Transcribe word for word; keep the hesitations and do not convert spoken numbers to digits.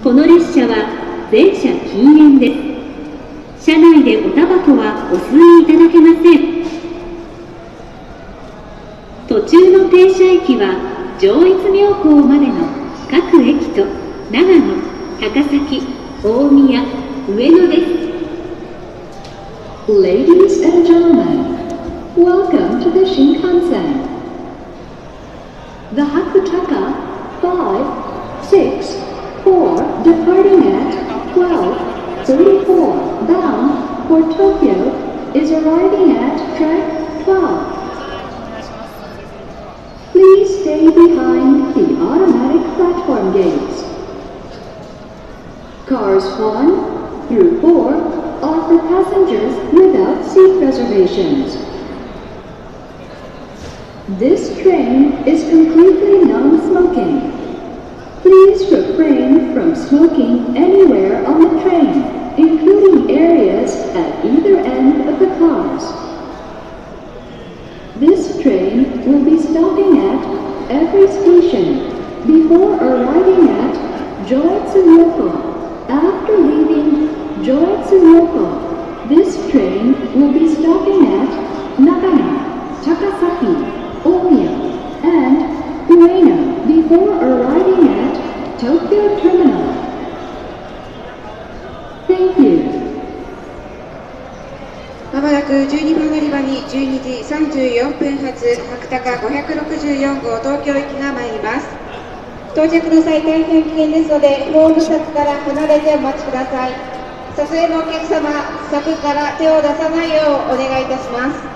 この列車は全車禁煙です。車内でおタバコはお吸いいただけません。途中の停車駅は上越妙高までの各駅と長野、高崎、大宮、上野です。 Ladies and gentlemen, welcome to the Shinkansen. The Hakutaka five six four departing at twelve thirty-four bound for Tokyo is arriving at track twelve. Please stay behind the automatic platform gates. Cars one through four are for passengers without seat reservations. This train is completely non-smoking. Please refrain from smoking anywhere on the train, including areas at either end of the cars. This train will be stopping at every station before arriving at Joetsu-Yokohama. After leaving Joetsu-Yokohama, this train will be stopping at Nagano, Takasaki, Omiya, and Ueno before arriving at Tokyo Terminal. Thank you. まもなくじゅうにふん乗り場にじゅうにじさんじゅうよんぷん発白鷹ごひゃくろくじゅうよん号東京行きが参ります。到着の際大変危険ですのでホーム柵から離れてお待ちください。撮影のお客様、柵から手を出さないようお願いいたします。